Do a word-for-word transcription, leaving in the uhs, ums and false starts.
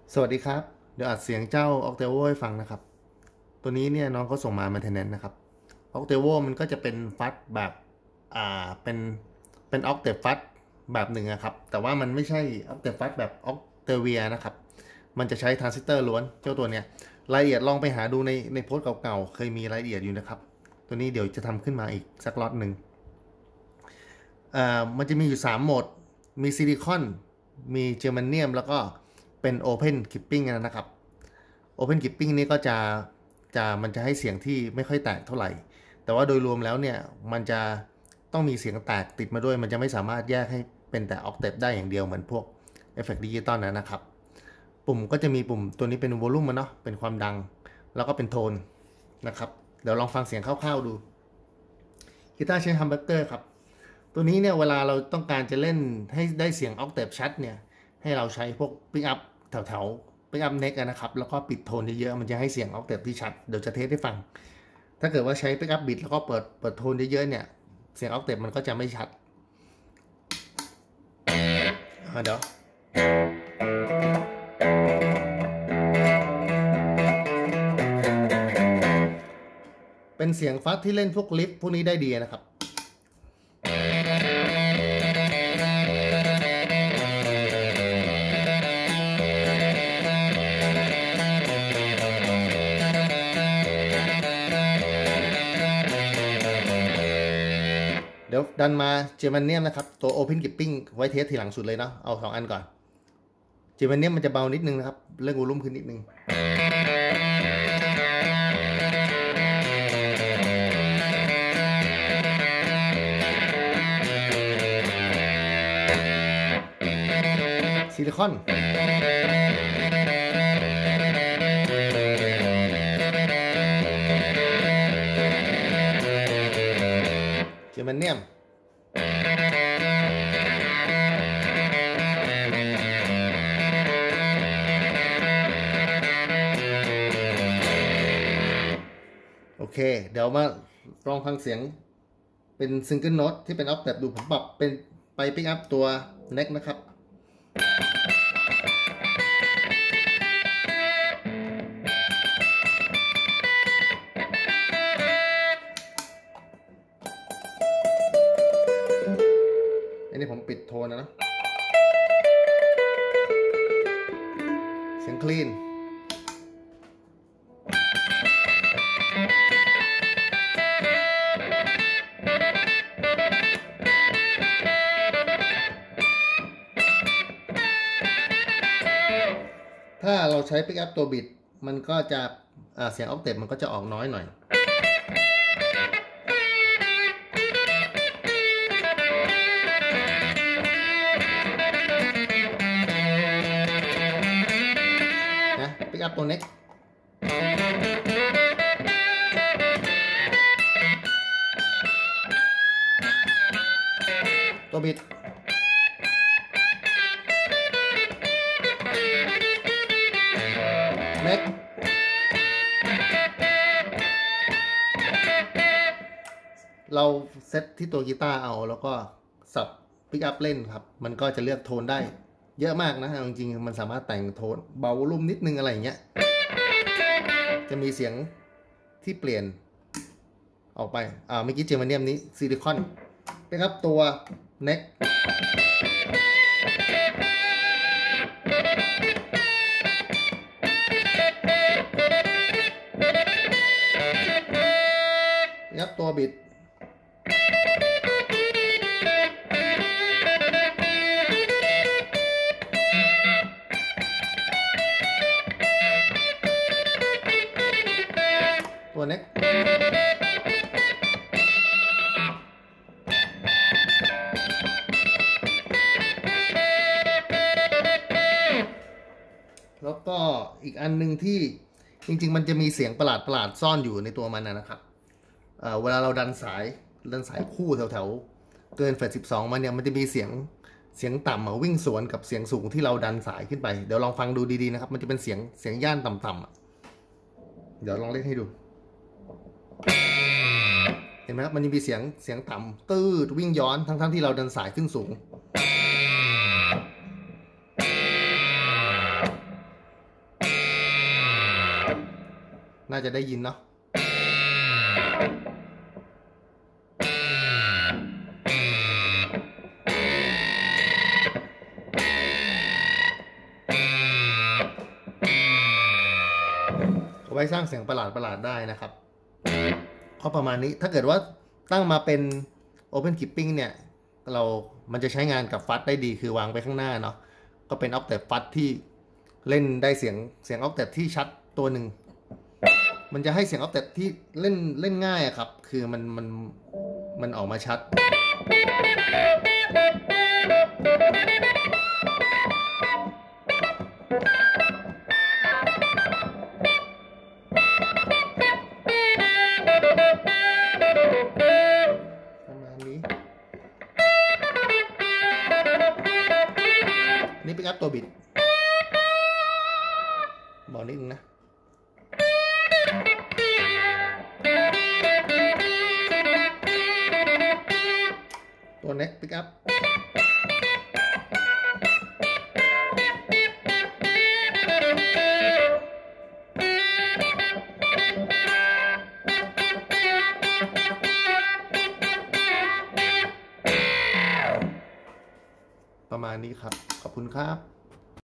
สวัสดีครับเดี๋ยวอัดเสียงเจ้า Octavo ให้ฟังนะครับตัวนี้เนี่ยน้องเขาส่งมา maintenance นะครับ Octavo มันก็จะเป็นฟัดแบบอ่าเป็นเป็น Octave ฟัดแบบหนึ่งนะครับแต่ว่ามันไม่ใช่ Octave ฟัดแบบ Octavia นะครับมันจะใช้ทรานซิสเตอร์ล้วนเจ้าตัวเนี้ยรายละเอียดลองไปหาดูในในโพสต์เก่าๆเคยมีรายละเอียดอยู่นะครับตัวนี้เดี๋ยวจะทำขึ้นมาอีกสักล็อตหนึ่งอ่ามันจะมีอยู่สามโหมดมีซิลิคอนมีเจอร์มาเนียมแล้วก็เป็น Open Clipping นะครับ Open Clipping นี่ก็จะจะมันจะให้เสียงที่ไม่ค่อยแตกเท่าไหร่แต่ว่าโดยรวมแล้วเนี่ยมันจะต้องมีเสียงแตกติดมาด้วยมันจะไม่สามารถแยกให้เป็นแต่ Octave ได้อย่างเดียวเหมือนพวกเอฟเฟกต์ดิจิตอลนะครับปุ่มก็จะมีปุ่มตัวนี้เป็น Volume มันเนาะเป็นความดังแล้วก็เป็นโทนนะครับเดี๋ยวลองฟังเสียงคร่าวๆดูกีตาร์ใช้ฮัมเบอร์เกอร์ครับตัวนี้เนี่ยเวลาเราต้องการจะเล่นให้ได้เสียง Octave ชัดเนี่ยให้เราใช้พวก Pick Up แถวๆ Pick Up Neck นะครับแล้วก็ปิดโทนเยอะๆมันจะให้เสียง Octave ที่ชัดเดี๋ยวจะเทสให้ฟังถ้าเกิดว่าใช้ Pick Up Bit แล้วก็เปิดเปิดโทนเยอะๆเนี่ยเสียง Octave มันก็จะไม่ชัดเดี๋ยวเป็นเสียงฟัดที่เล่นพวกลิฟพวกนี้ได้ดีนะครับเดี๋ยวดันมาเจอร์มาเนียมนะครับตัว Open Clipping ไว้เทสทีหลังสุดเลยเนาะเอาสองอันก่อนเจอร์มาเนียมมันจะเบานิดนึงนะครับเรื่องวอลุ่มขึ้นนิดนึงซิลิคอนเจอร์มาเนียมโอเคเดี๋ยวมาลองฟังเสียงเป็นซิงเกิลโน้ตที่เป็นออฟแบบดูผมปรับเป็นไปปิกอัพตัวเน็กนะครับอันนี้ผมปิดโทนนะนะเสียงคลีนถ้าเราใช้ปิกอัพตัวบิดมันก็จะเสียงออกเทปมันก็จะออกน้อยหน่อยนะปิกอัพตัวเน็กตัวบิดเน็กเราเซตที่ตัวกีตาร์เอาแล้วก็สับปิกอัพเล่นครับมันก็จะเลือกโทนได้เยอะมากนะจริงๆมันสามารถแต่งโทนเบาลุ่มนิดนึงอะไรอย่างเงี้ยจะมีเสียงที่เปลี่ยนออกไปอ่าเมื่อกี้เจอร์มาเนียมนี้ซิลิคอนนะครับตัวเน็กนะครับตัวบิดตัวเน็กแล้วก็อีกอันหนึ่งที่จริงๆมันจะมีเสียงประหลาดประหลาดซ่อนอยู่ในตัวมันนะครับเเวลาเราดันสายดันสายคู่แถวๆเกินเฟสสิบสองมันเนี่ยมันจะมีเสียงเสียงต่ำวิ่งสวนกับเสียงสูงที่เราดันสายขึ้นไปเดี๋ยวลองฟังดูดีๆนะครับมันจะเป็นเสียงเสียงย่านต่ำๆเดี๋ยวลองเล่นให้ดู เห็นไหมครับมันจะมีเสียงเสียงต่ำตืดวิ่งย้อนทั้งๆที่เราดันสายขึ้นสูงน่าจะได้ยินเนาะเอาไว้สร้างเสียงประหลาดประหลาดได้นะครับก็ประมาณนี้ถ้าเกิดว่าตั้งมาเป็น Open Clipping เนี่ยเรามันจะใช้งานกับฟัดได้ดีคือวางไปข้างหน้าเนาะก็เป็น Octave ฟัดที่เล่นได้เสียงเสียง Octave ที่ชัดตัวหนึ่งมันจะให้เสียง Octave ที่เล่นเล่นง่ายอะครับคือมันมันมันออกมาชัดนี่ปิกอัพตัวบิดบอกนิดนึงนะตัวเน็กปิกอัพประมาณนี้ครับขอบคุณครับ